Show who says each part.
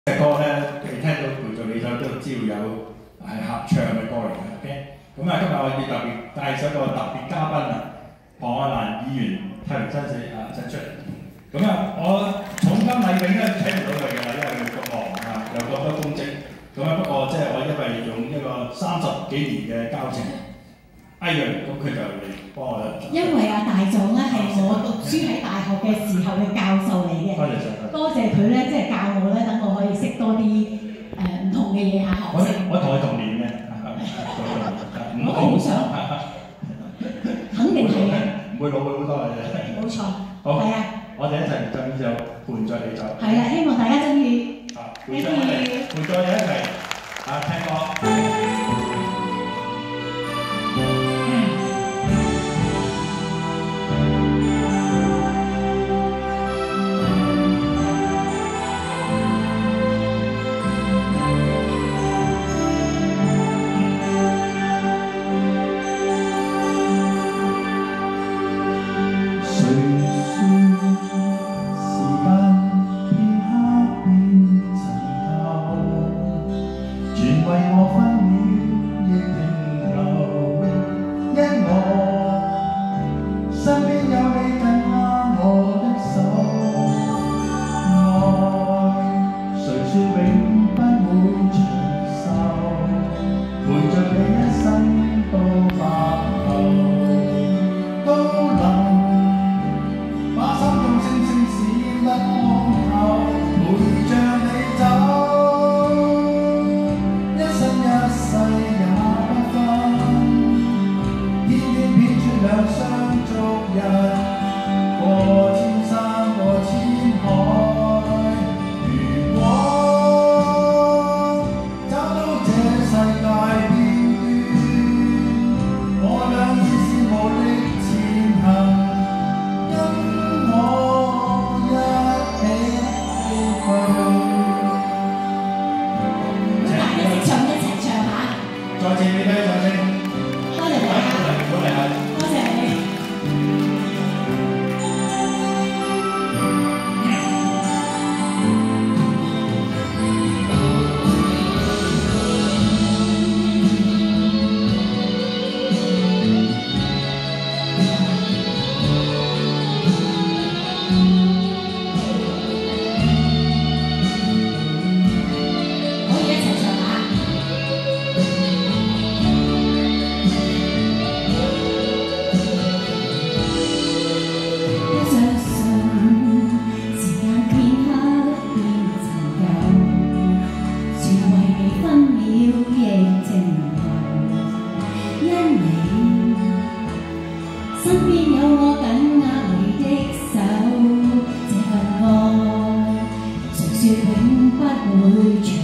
Speaker 1: 隻歌咧，你聽到陪住你手都知道有係合唱嘅歌嚟嘅 ，OK。咁啊，今日我哋特別帶咗個特別嘉賓啊，龐愛蘭議員太平紳士請出嚟。咁啊，我重金禮聘咧請唔到佢㗎啦，因為佢咁忙啊，有咁多公職。咁啊，不過即係我因為用一個30幾年嘅交情，哎呀，咁佢就嚟幫我啦。
Speaker 2: 因為大狀咧係我讀書喺大學嘅時候嘅教授嚟嘅，多謝佢咧，即係教我咧，等我可以識多啲唔同嘅嘢學識。
Speaker 1: 我同佢同年嘅，
Speaker 2: 我好想，肯定係嘅，
Speaker 1: 唔會老佢好多嘅啫。
Speaker 2: 冇錯，
Speaker 1: 好，
Speaker 2: 係啊，
Speaker 1: 我哋一齊咁就伴著你走。
Speaker 2: 係啦，希望大家中意。
Speaker 1: 陪著我哋一齊聽歌。
Speaker 2: 永不會